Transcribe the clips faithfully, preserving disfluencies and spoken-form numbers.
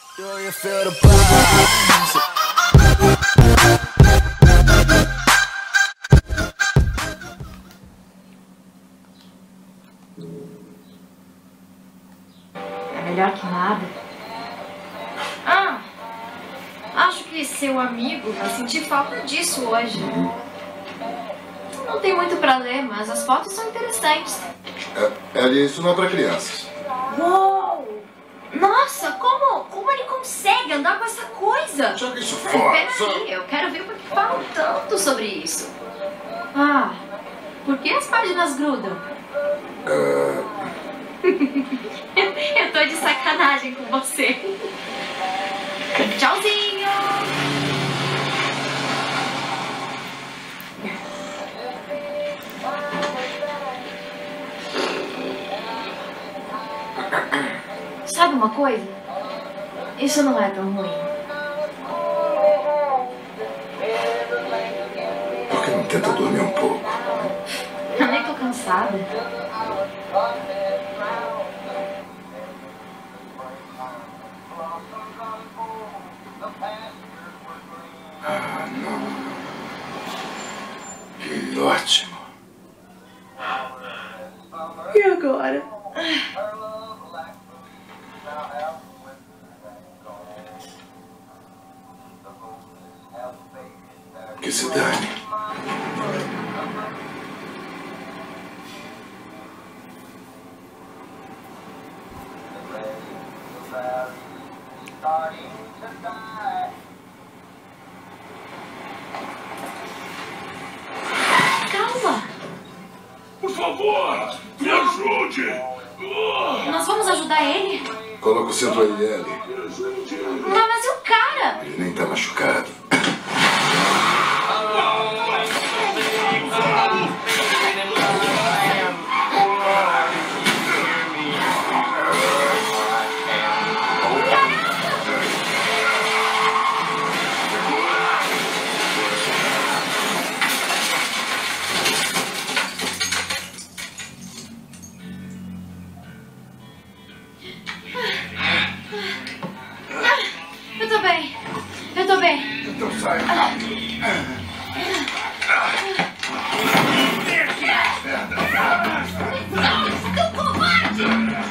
É melhor que nada. Ah, acho que seu amigo vai sentir falta disso hoje. Não tem muito pra ler, mas as fotos são interessantes. É, Ellie, isso não é pra crianças. Uou! Nossa, como, como ele consegue andar com essa coisa? Joga isso fora. Peraí, eu quero ver por que falam tanto sobre isso. Ah, por que as páginas grudam? Uh... Eu tô de sacanagem com você. Tchauzinho! Sabe uma coisa? Isso não é tão ruim. Por que não tenta dormir um pouco? Eu nem tô cansada. Ah, não. Que ótimo. E agora? Que se dane. Calma! Por favor, me ajude! Nós vamos ajudar ele? Coloca o centro aí, Ellie. Não, mas e o cara? Ele nem tá machucado. Eu tô bem. Eu tô bem. Então sai. Seu covarde!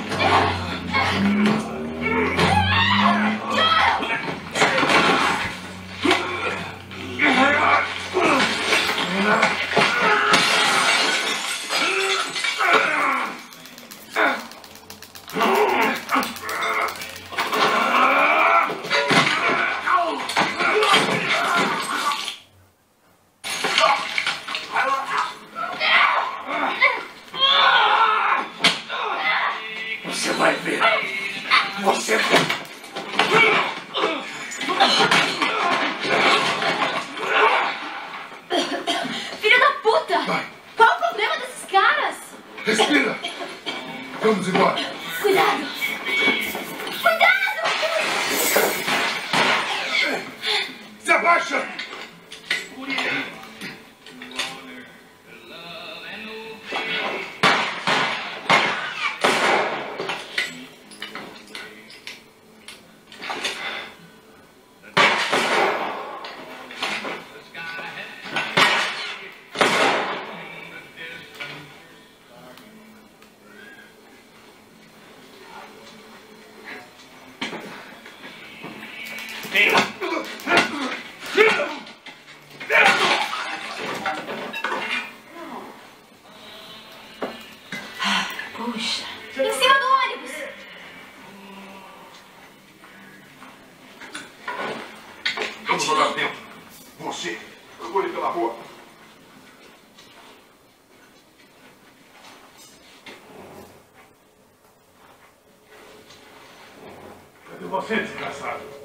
Você vai ver. Você vai. Filho da puta! Vai. Qual o problema desses caras? Respira. Vamos embora. Cuidado! Cuidado! Se abaixa. Puxa. Em cima do ônibus! Vamos lá dentro. Você. Procure pela rua. Cadê você, desgraçado?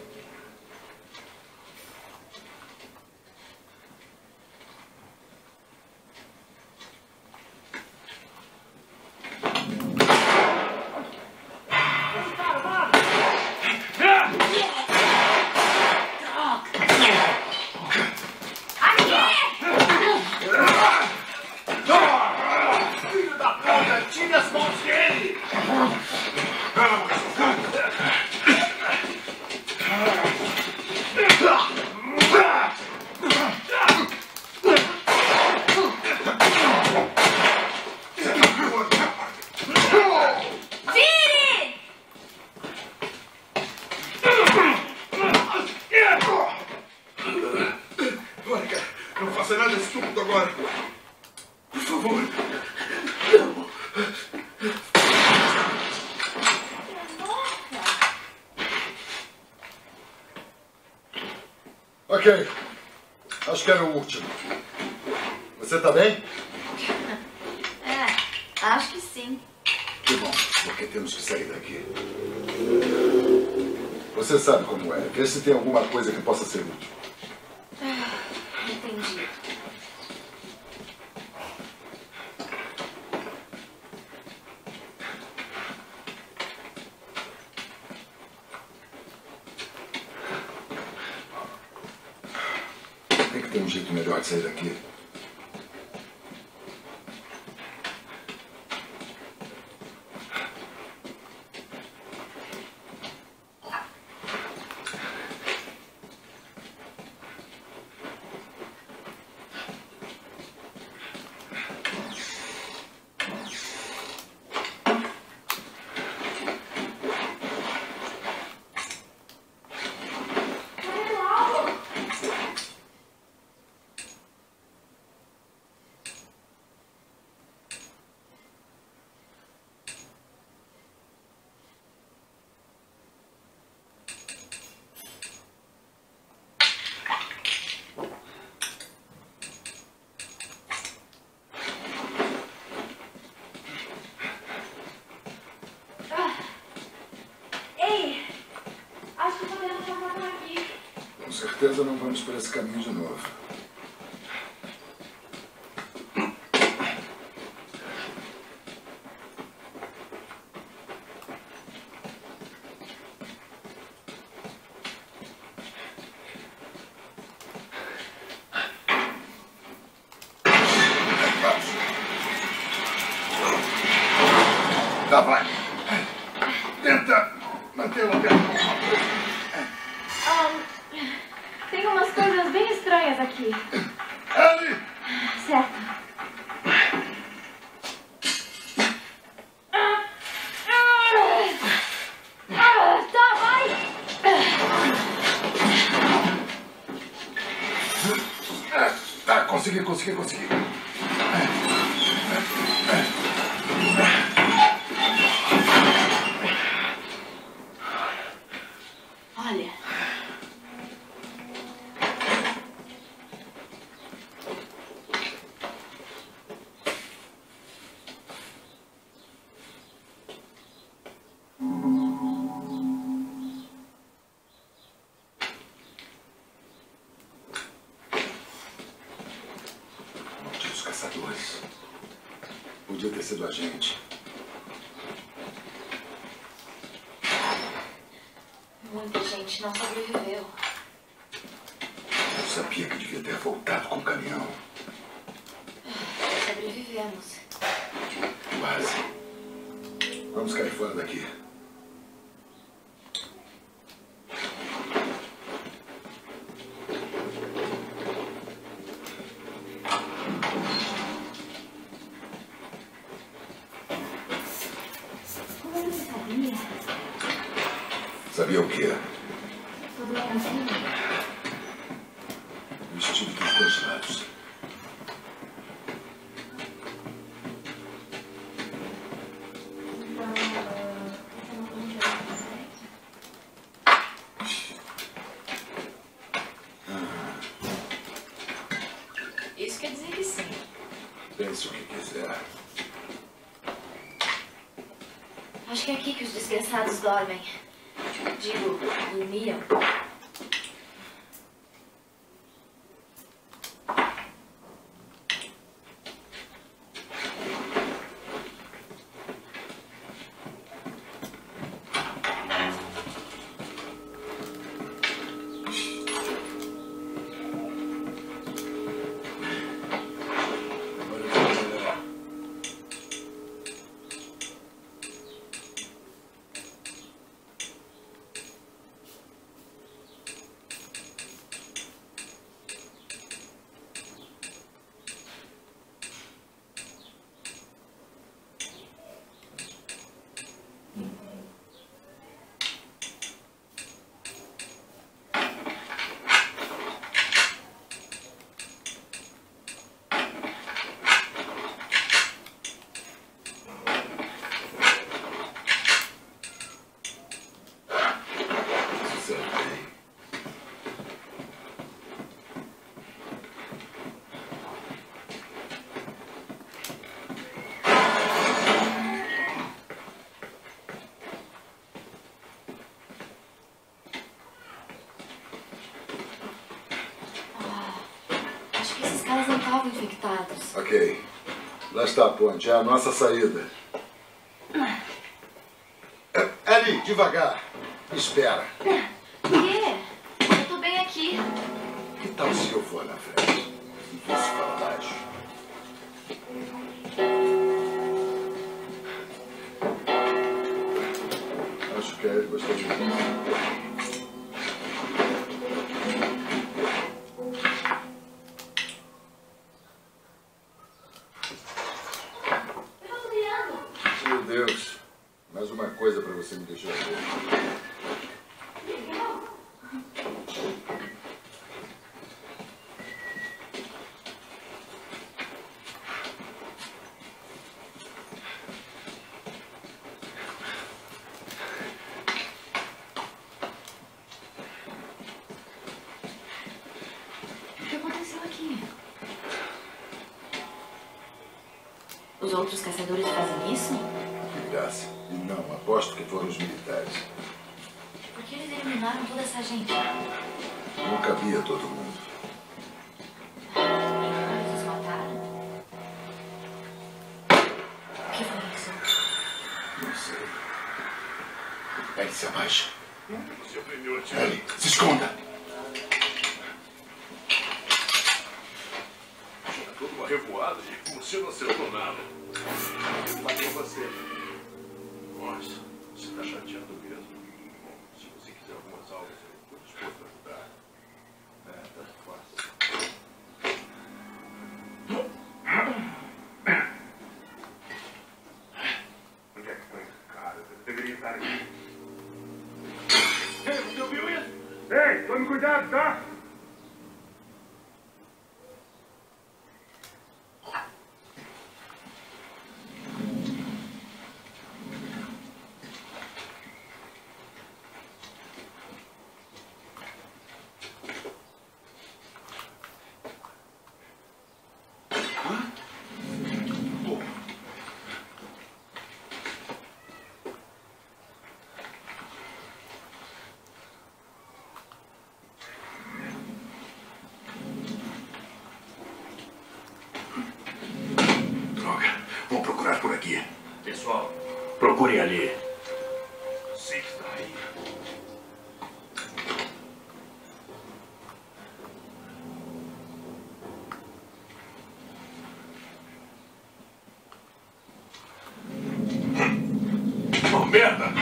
Filho da puta, tire as mãos dele! agora. Por favor. Ok. Acho que era o último. Você tá bem? É, acho que sim. Que bom, porque temos que sair daqui. Você sabe como é. Vê se tem alguma coisa que possa ser útil. Ah, entendi. Tem que ter um jeito melhor de sair daqui. Com certeza não vamos por esse caminho de novo. Tá, vai. Tenta mantê-lo aberto. Tem umas coisas bem estranhas aqui. Ali! Certo. Ah, tá, vai! Tá, consegui, consegui, consegui. Olha. Malditos caçadores. Podia ter sido a gente. Muita gente não sobreviveu. Eu sabia que devia ter voltado com o caminhão. Sobrevivemos. Quase. Vamos cair fora daqui. Como você sabia? Sabia o quê? Sobre a canção? Eu estive dos dois lados. Então, você não contou, certo? Isso quer dizer que sim. Pense o que quiser. Acho que é aqui que os desgraçados dormem. Digo, dormiam. Agora eu vou melhorar. alvo infectados. Ok. Lá está a ponte. É a nossa saída. Ellie, devagar. Espera. O quê? Eu tô bem aqui. Que tal se eu for na frente? E vê se fala baixo. Acho que a Ellie gostaria de mim. Meu Deus. Mais uma coisa para você me deixar ver. O que aconteceu aqui? Os outros caçadores fazem isso? Que graça. E não, aposto que foram os militares. Por que eles eliminaram toda essa gente? Não cabia todo mundo. Eles os mataram? O que foi isso? Não sei. Ellie, se abaixa. Você aprendeu a tirar. Ellie, se esconda. Tinha toda uma revoada e você não acertou nada. Matei você. Nossa, você está chateado mesmo. Bom, se você quiser algumas aulas, eu estou disposto a ajudar. É, tá fácil. Onde é que foi esse cara? Eu deveria estar aqui. Ei, você ouviu isso? Ei, tome cuidado, tá? Vou procurar por aqui. Pessoal, Procure ali. você está aí. Oh, merda!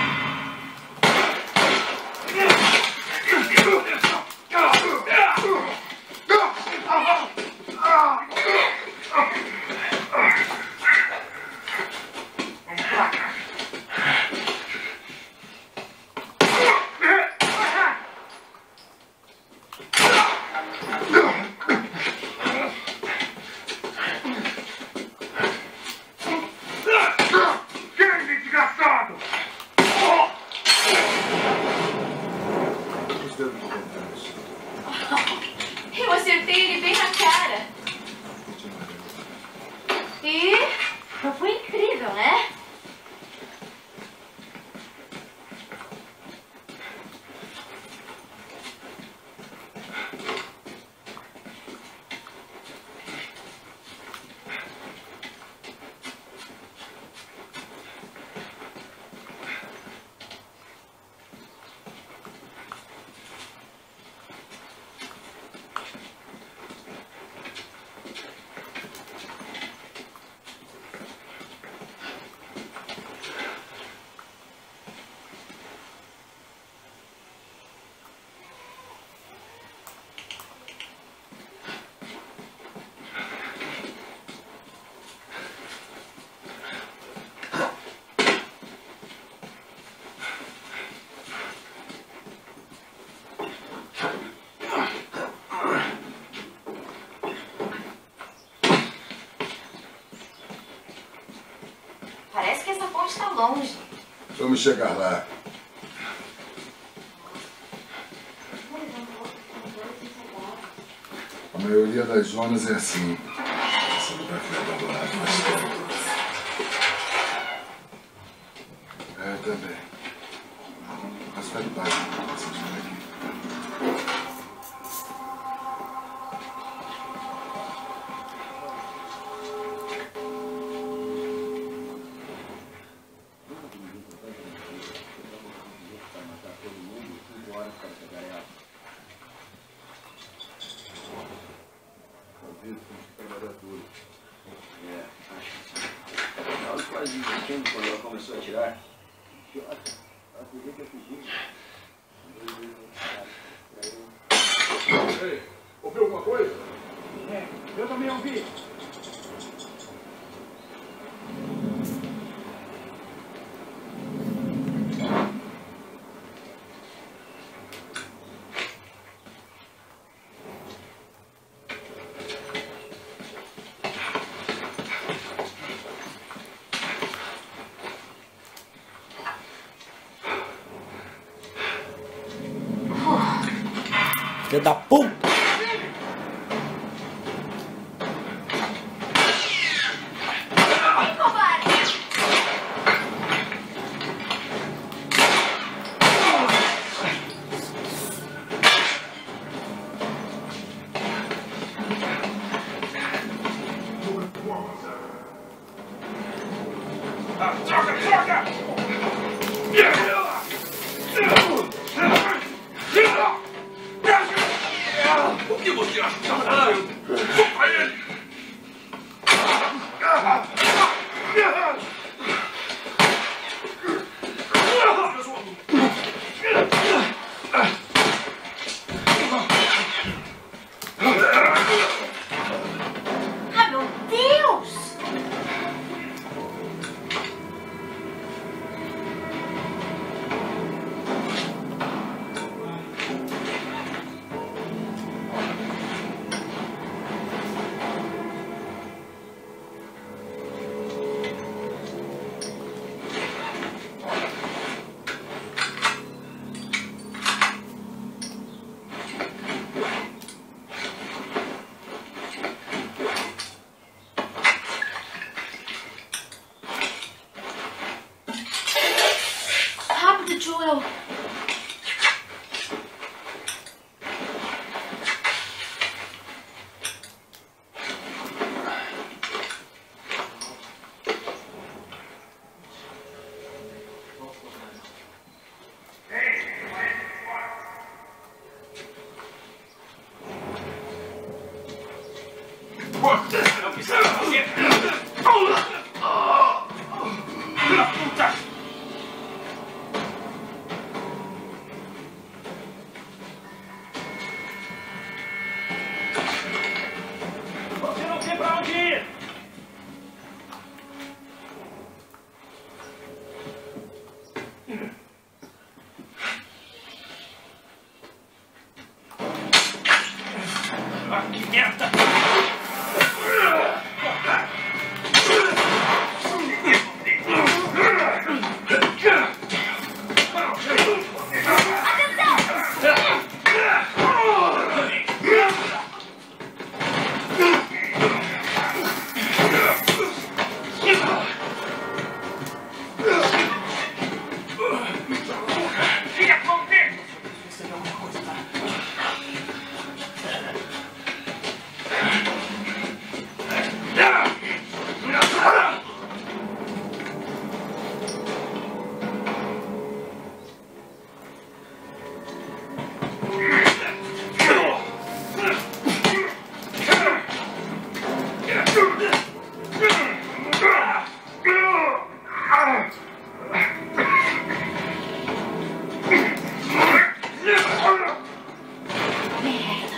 Quem, desgraçado? Os dedos do contrário. Eu acertei ele bem na cara. E foi incrível, né? Parece que essa ponte está longe. Vamos chegar lá. A maioria das zonas é assim. Esse lugar foi abandonado faz tempo. É, também. Mas vai de baixo, vocês vão aqui. envolvido, tem que trabalhar duro. É, acho que sim. Ela quase desistindo quando ela começou a atirar. Idiota. Ela podia ter fugido. Ei, ouviu alguma coisa? É, eu também ouvi. Filho da puta! O que você acha que está fazendo? Solta ele! Ah, meu Deus! Rápido, Joel! Você não precisa fazer! Filha da puta! Você não tem pra onde ir! Ah, que merda! Merda!